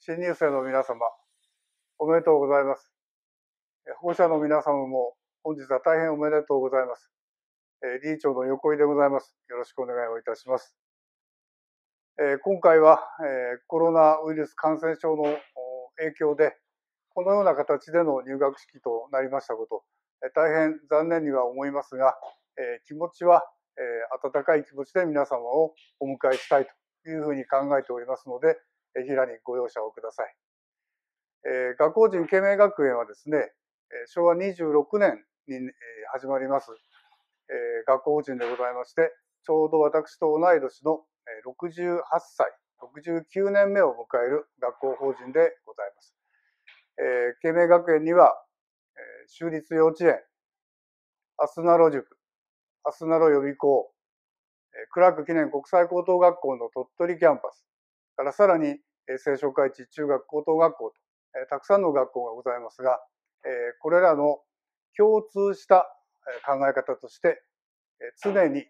新入生の皆様、おめでとうございます。保護者の皆様も本日は大変おめでとうございます。理事長の横井でございます。よろしくお願いをいたします。今回はコロナウイルス感染症の影響で、このような形での入学式となりましたこと、大変残念には思いますが、気持ちは温かい気持ちで皆様をお迎えしたいというふうに考えておりますので、平にご容赦をください。学校人慶明学園はですね、昭和26年に始まります学校法人でございまして、ちょうど私と同い年の68歳、69年目を迎える学校法人でございます。慶明学園には、州立幼稚園、あすなろ塾、あすなろ予備校、クラーク記念国際高等学校の鳥取キャンパスからさらに青少会地中学高等学校とたくさんの学校がございますが、これらの共通した考え方として常に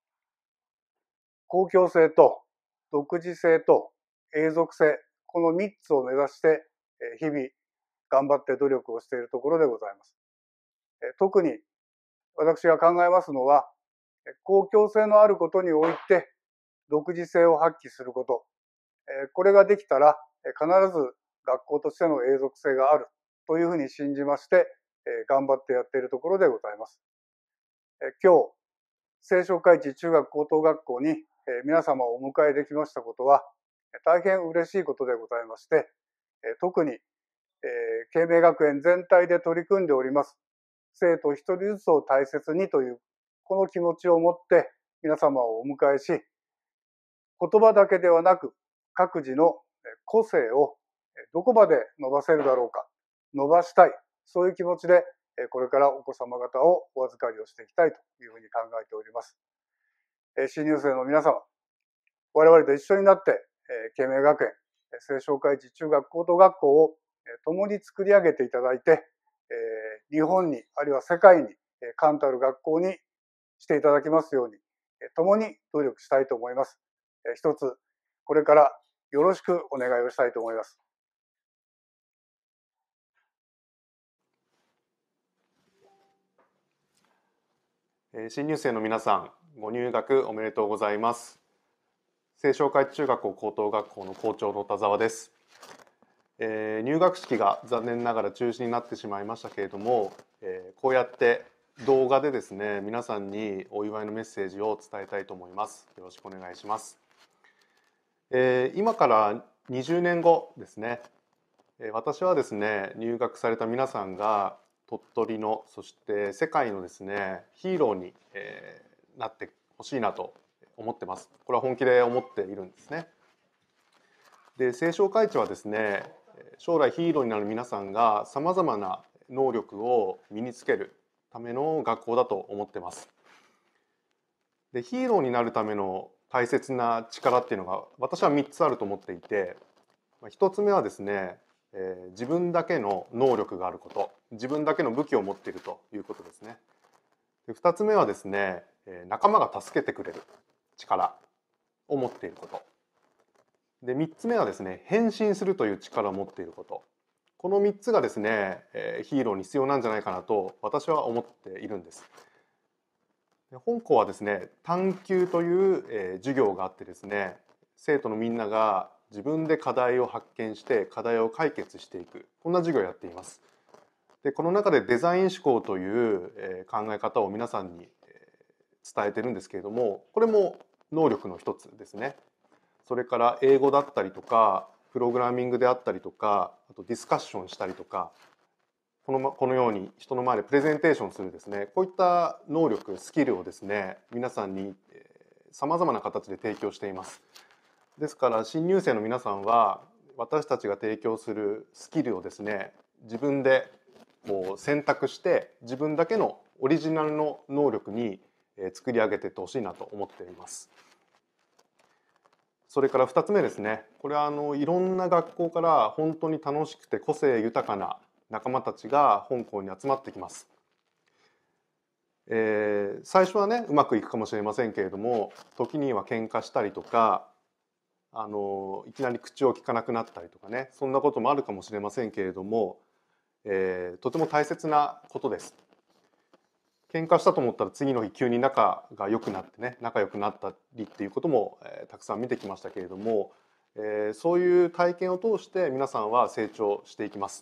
公共性と独自性と永続性、この3つを目指して日々頑張って努力をしているところでございます。特に私が考えますのは、公共性のあることにおいて独自性を発揮すること、これができたら必ず学校としての永続性があるというふうに信じまして頑張ってやっているところでございます。今日、青少会地中学高等学校に皆様をお迎えできましたことは大変嬉しいことでございまして、特に慶明学園全体で取り組んでおります生徒一人ずつを大切にというこの気持ちを持って皆様をお迎えし、言葉だけではなく各自の個性をどこまで伸ばせるだろうか、伸ばしたい、そういう気持ちでこれからお子様方をお預かりをしていきたいというふうに考えております。新入生の皆様、我々と一緒になって慶明学園青少会地中学高等学校を共に作り上げていただいて、日本にあるいは世界に冠たる学校にしていただきますように共に努力したいと思います。一つこれからよろしくお願いをしたいと思います。 新入生の皆さん、ご入学おめでとうございます。青少会中学校高等学校の校長の田沢です。入学式が残念ながら中止になってしまいましたけれども、こうやって動画でですね、皆さんにお祝いのメッセージを伝えたいと思います。よろしくお願いします。今から20年後ですね、私はですね、入学された皆さんが鳥取の、そして世界のですね、ヒーローになってほしいなと思ってます。これは本気で思っているんですね。で、青少会地はですね、将来ヒーローになる皆さんがさまざまな能力を身につけるための学校だと思ってます。で、ヒーローになるための大切な力っていうのが私は3つあると思っていて、1つ目はですね、自分だけの能力があること、自分だけの武器を持っているということですね。で、2つ目はですね、仲間が助けてくれる力を持っていること。で、3つ目はですね、変身するという力を持っていること。この3つがですね、ヒーローに必要なんじゃないかなと私は思っているんです。で、本校はですね、探究という、授業があってですね、生徒のみんなが自分で課題を発見して課題を解決していく、こんな授業をやっています。で、この中でデザイン思考という考え方を皆さんに伝えてるんですけれども、これも能力の一つですね。それから英語だったりとかプログラミングであったりとか、あとディスカッションしたりとか、このように人の前でプレゼンテーションするですね、こういった能力スキルをですね、皆さんにさまざまな形で提供しています。ですから新入生の皆さんは私たちが提供するスキルをですね、自分でこう選択して自分だけのオリジナルの能力に作り上げていってほしいなと思っています。それから2つ目ですね、これはいろんな学校から本当に楽しくて個性豊かな仲間たちが本校に集まってきます。最初はねうまくいくかもしれませんけれども、時には喧嘩したりとか、 いきなり口を聞かなくなったりとかね、そんなこともあるかもしれませんけれども、とても大切なことです。喧嘩したと思ったら次の日急に仲が良くなってね、仲良くなったりっていうことも、たくさん見てきましたけれども、そういう体験を通して皆さんは成長していきます。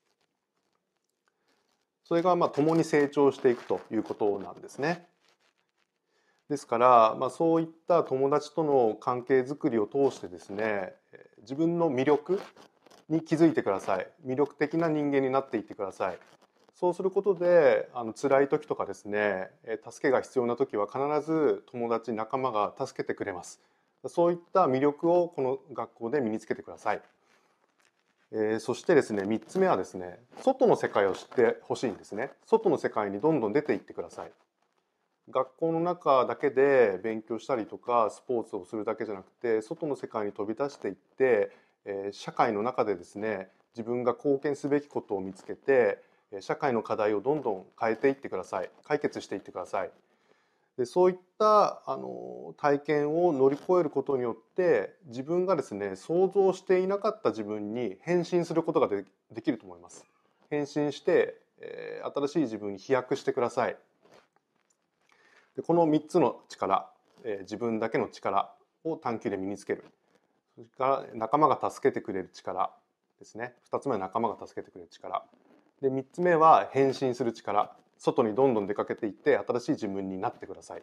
それが共に成長していくということなんですね。ですから、そういった友達との関係づくりを通してですね、自分の魅力に気づいてください。魅力的な人間になっていってください。そうすることで辛い時とかですね、助けが必要な時は必ず友達仲間が助けてくれます。そういった魅力をこの学校で身につけてください。そしてですね、3つ目はですね、外の世界を知ってほしいんですね。外の世界にどんどん出ていってください。学校の中だけで勉強したりとかスポーツをするだけじゃなくて、外の世界に飛び出していって、社会の中でですね、自分が貢献すべきことを見つけて、社会の課題をどんどん変えていってください。解決していってください。でそういった体験を乗り越えることによって自分がですね、想像していなかった自分に変身することができると思います。変身して、新しい自分に飛躍してください。でこの3つの力、自分だけの力を短期で身につける。それから仲間が助けてくれる力ですね。2つ目は仲間が助けてくれる力。で3つ目は変身する力。外にどんどん出かけていって新しい自分になってください。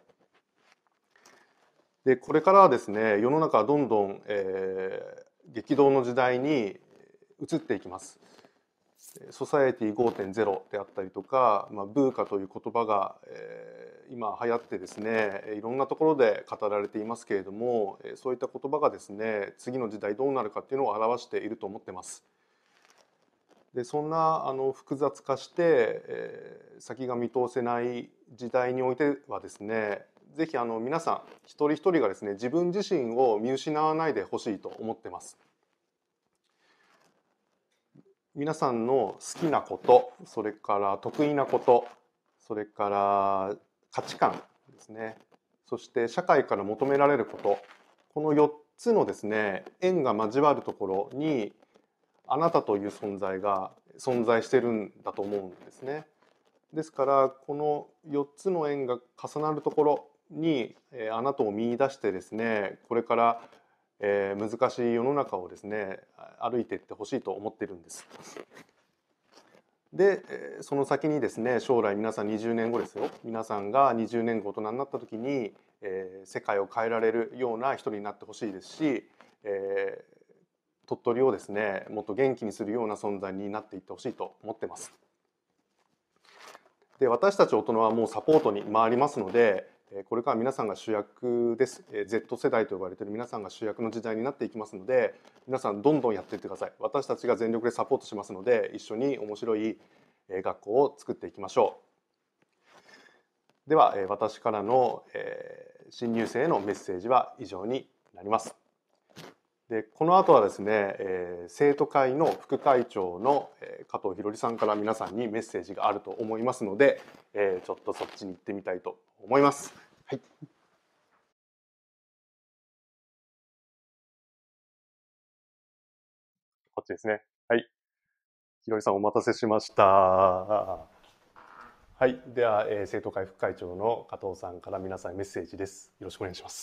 でこれからはですね、世の中はどんどん、激動の時代に移っていきます。ソサエティ 5.0 であったりとか、ブーカという言葉が、今流行ってですね、いろんなところで語られていますけれども、そういった言葉がですね、次の時代どうなるかっていうのを表していると思ってます。でそんな複雑化して、先が見通せない時代においてはですね、ぜひ皆さん一人一人がですね、自分自身を見失わないでほしいと思ってます。皆さんの好きなこと、それから得意なこと、それから価値観ですね、そして社会から求められること、この4つのですね、円が交わるところにあなたという存在が存在してるんだと思うんですね。ですからこの4つの円が重なるところにあなたを見出してですね、これから難しい世の中をですね、歩いていってほしいと思っているんです。でその先にですね、将来皆さん20年後ですよ、皆さんが20年後大人になった時に、世界を変えられるような人になってほしいですし、鳥取をですね、もっと元気にするような存在になっていってほしいと思ってます。で私たち大人はもうサポートに回りますので、これから皆さんが主役です。Z 世代と呼ばれている皆さんが主役の時代になっていきますので、皆さんどんどんやっていってください。私たちが全力でサポートしますので、一緒に面白い学校を作っていきましょう。では私からの新入生へのメッセージは以上になります。でこの後はですね、生徒会の副会長の加藤ひろりさんから皆さんにメッセージがあると思いますので、ちょっとそっちに行ってみたいと思います。はい、こっちですね。はい、ひろりさんお待たせしました。はい、では、生徒会副会長の加藤さんから皆さんにメッセージです。よろしくお願いします。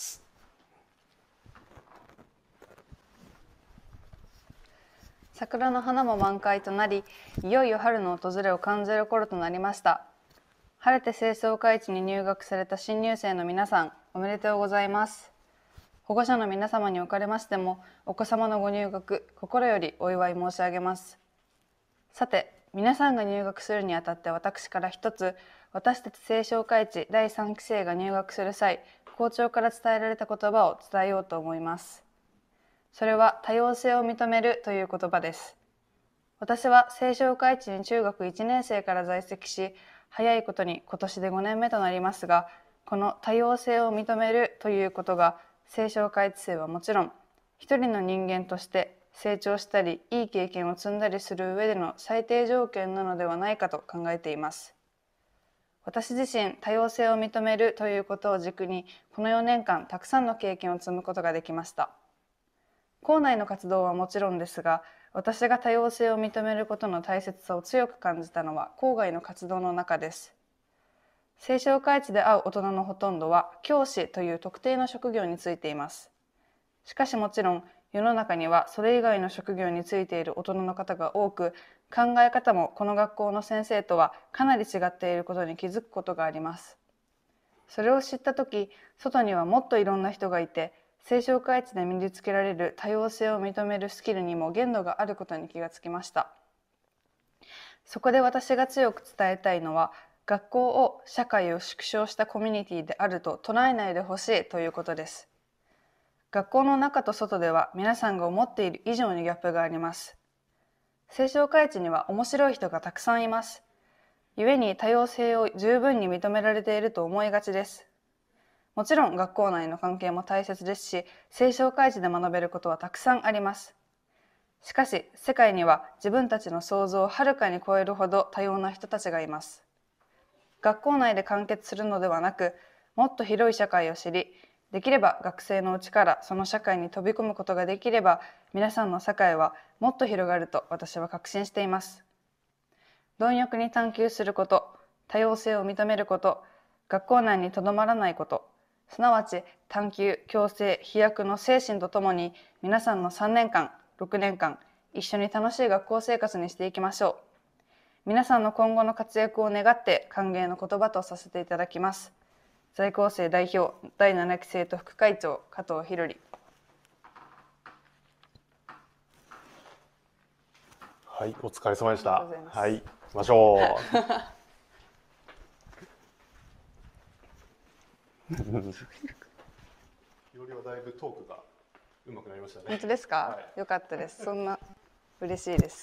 桜の花も満開となり、いよいよ春の訪れを感じる頃となりました。晴れて清掃会地に入学された新入生の皆さん、おめでとうございます。保護者の皆様におかれましても、お子様のご入学、心よりお祝い申し上げます。さて、皆さんが入学するにあたって私から一つ、私たち清掃会地第3期生が入学する際、校長から伝えられた言葉を伝えようと思います。それは多様性を認めるという言葉です。私は清掃会地に中学1年生から在籍し、早いことに今年で5年目となりますが、この多様性を認めるということが、清掃会地生はもちろん、一人の人間として成長したり、いい経験を積んだりする上での最低条件なのではないかと考えています。私自身、多様性を認めるということを軸に、この4年間たくさんの経験を積むことができました。 校内の活動はもちろんですが、私が多様性を認めることの大切さを強く感じたのは校外の活動の中です。青少会地で会う大人のほとんどは教師という特定の職業についています。しかしもちろん世の中にはそれ以外の職業についている大人の方が多く、考え方もこの学校の先生とはかなり違っていることに気づくことがあります。それを知ったとき、外にはもっといろんな人がいて、青少会地で身につけられる多様性を認めるスキルにも限度があることに気がつきました。そこで私が強く伝えたいのは、学校を社会を縮小したコミュニティであると捉えないでほしいということです。学校の中と外では皆さんが思っている以上にギャップがあります。青少会地には面白い人がたくさんいます。故に多様性を十分に認められていると思いがちです。もちろん学校内の関係も大切ですし、青少会地で学べることはたくさんあります。しかし、世界には自分たちの想像をはるかに超えるほど多様な人たちがいます。学校内で完結するのではなく、もっと広い社会を知り、できれば学生のうちからその社会に飛び込むことができれば、皆さんの社会はもっと広がると私は確信しています。貪欲に探求すること、多様性を認めること、学校内にとどまらないこと、すなわち探求、共生、飛躍の精神とともに、皆さんの3年間、6年間、一緒に楽しい学校生活にしていきましょう。皆さんの今後の活躍を願って歓迎の言葉とさせていただきます。在校生代表第7期生徒副会長加藤ひろり。 はい、お疲れ様でした。はい、行きましょう。ひろりはだいぶトークが上手くなりましたね。 本当ですか？はい、よかったです。そんな嬉しいです。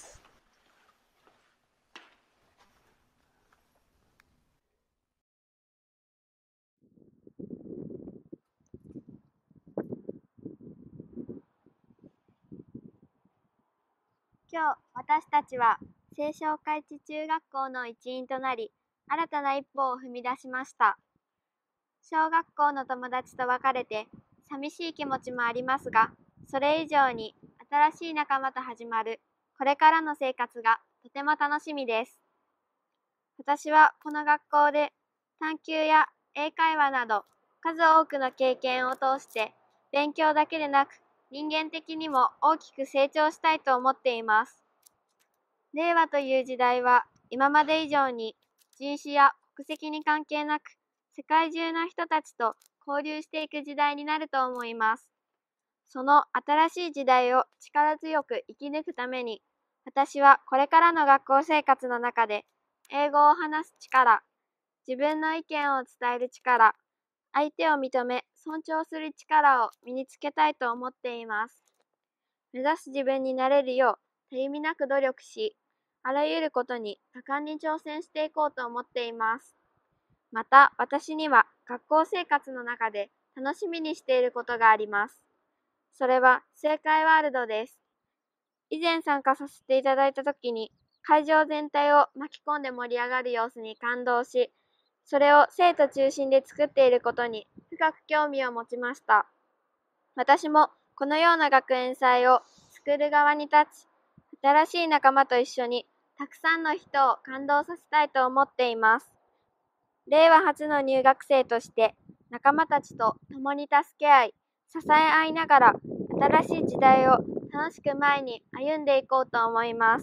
今日私たちは青少会地中学校の一員となり、新たな一歩を踏み出しました。小学校の友達と別れて寂しい気持ちもありますが、それ以上に新しい仲間と始まるこれからの生活がとても楽しみです。私はこの学校で探究や英会話など数多くの経験を通して勉強だけでなく人間的にも大きく成長したいと思っています。令和という時代は今まで以上に人種や国籍に関係なく世界中の人たちと交流していく時代になると思います。その新しい時代を力強く生き抜くために、私はこれからの学校生活の中で英語を話す力、自分の意見を伝える力、相手を認め尊重する力を身につけたいと思っています。目指す自分になれるようたゆみなく努力し、あらゆることに果敢に挑戦していこうと思っています。また私には学校生活の中で楽しみにしていることがあります。それは正解ワールドです。以前参加させていただいたときに会場全体を巻き込んで盛り上がる様子に感動し、それを生徒中心で作っていることに深く興味を持ちました。私もこのような学園祭を作る側に立ち、新しい仲間と一緒にたくさんの人を感動させたいと思っています。令和初の入学生として仲間たちと共に助け合い、支え合いながら新しい時代を楽しく前に歩んでいこうと思います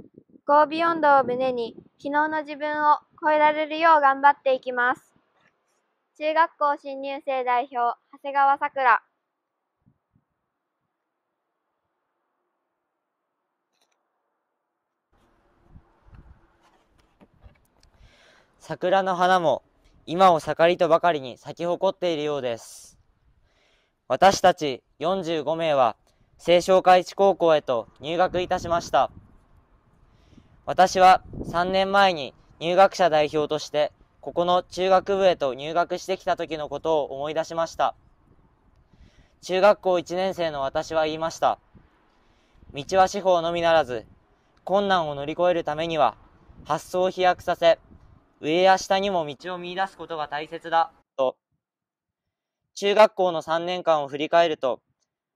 。Go Beyondを胸に昨日の自分を超えられるよう頑張っていきます。中学校新入生代表長谷川さくら。 桜の花も今を盛りとばかりに咲き誇っているようです。私たち45名は青少会地高校へと入学いたしました。私は3年前に入学者代表としてここの中学部へと入学してきた時のことを思い出しました。中学校1年生の私は言いました。道は司法のみならず、困難を乗り越えるためには発想を飛躍させ、上や下にも道を見出すことが大切だと。中学校の3年間を振り返ると、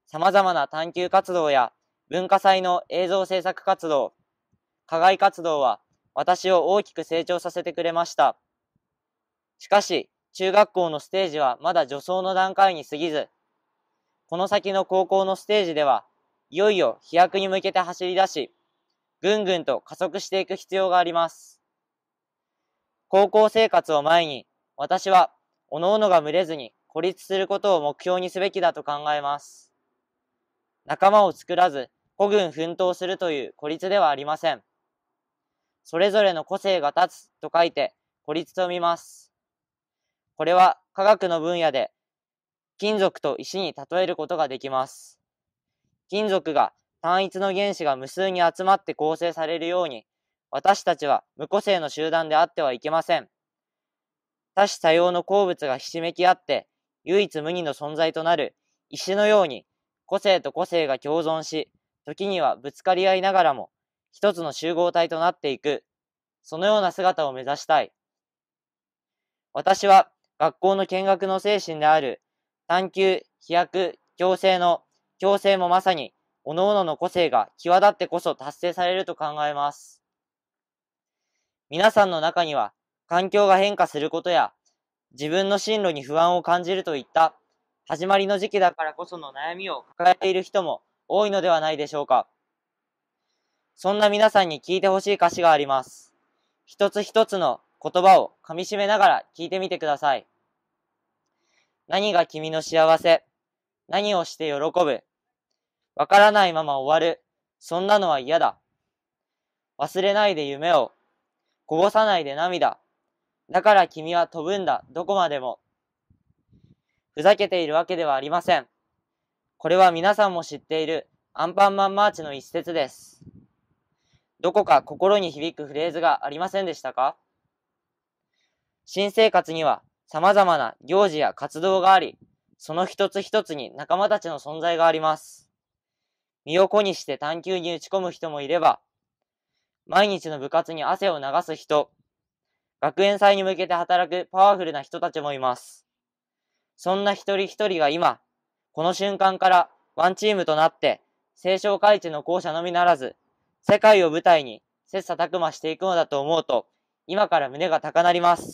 様々な探究活動や文化祭の映像制作活動、課外活動は私を大きく成長させてくれました。しかし、中学校のステージはまだ助走の段階に過ぎず、この先の高校のステージでは、いよいよ飛躍に向けて走り出し、ぐんぐんと加速していく必要があります。高校生活を前に、私は、各々が群れずに孤立することを目標にすべきだと考えます。仲間を作らず、孤軍奮闘するという孤立ではありません。それぞれの個性が立つと書いて、孤立と見ます。これは科学の分野で、金属と石に例えることができます。金属が単一の原子が無数に集まって構成されるように、私たちは無個性の集団であってはいけません。多種多様の鉱物がひしめき合って、唯一無二の存在となる石のように、個性と個性が共存し、時にはぶつかり合いながらも、一つの集合体となっていく、そのような姿を目指したい。私は学校の見学の精神である探究、飛躍、共生もまさに各々の個性が際立ってこそ達成されると考えます。皆さんの中には環境が変化することや自分の進路に不安を感じるといった始まりの時期だからこその悩みを抱えている人も多いのではないでしょうか。そんな皆さんに聞いてほしい歌詞があります。一つ一つの言葉を噛み締めながら聞いてみてください。何が君の幸せ？何をして喜ぶ？わからないまま終わる。そんなのは嫌だ。忘れないで夢を。こぼさないで涙。だから君は飛ぶんだ、どこまでも。ふざけているわけではありません。これは皆さんも知っているアンパンマンマーチの一節です。どこか心に響くフレーズがありませんでしたか？新生活には様々な行事や活動があり、その一つ一つに仲間たちの存在があります。身を粉にして探究に打ち込む人もいれば、毎日の部活に汗を流す人、学園祭に向けて働くパワフルな人たちもいます。そんな一人一人が今、この瞬間からワンチームとなって、青少会地の校舎のみならず、世界を舞台に切磋琢磨していくのだと思うと、今から胸が高鳴ります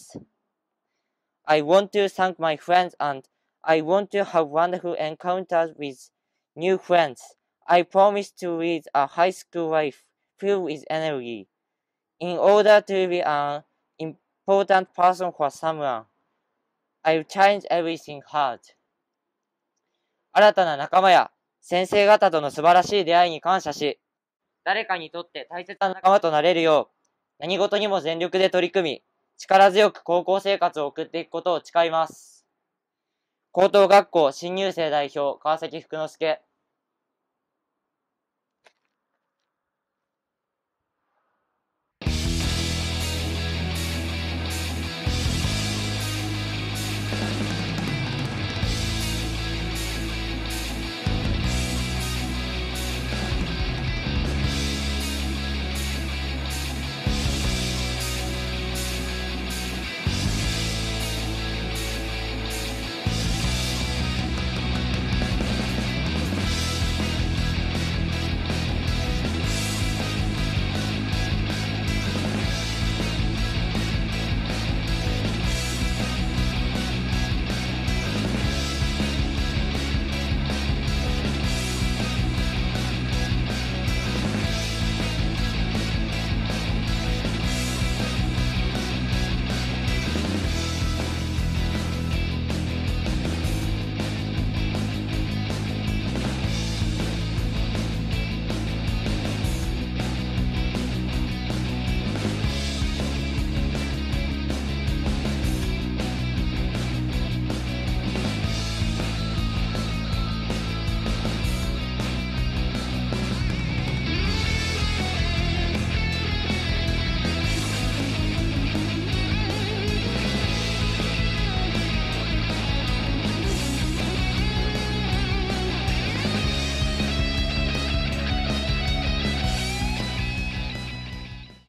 。I want to thank my friends and I want to have wonderful encounters with new friends. I promise to lead a high school life filled with energy. In order to be an important person for someone, I'll change everything hard. 新たな仲間や先生方との素晴らしい出会いに感謝し、誰かにとって大切な仲間となれるよう、何事にも全力で取り組み、力強く高校生活を送っていくことを誓います。高等学校新入生代表川崎福之助。